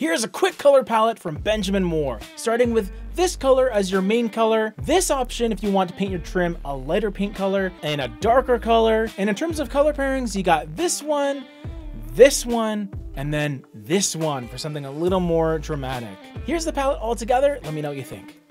Here's a quick color palette from Benjamin Moore, starting with this color as your main color, this option if you want to paint your trim a lighter paint color, and a darker color. And in terms of color pairings, you got this one, and then this one for something a little more dramatic. Here's the palette all together. Let me know what you think.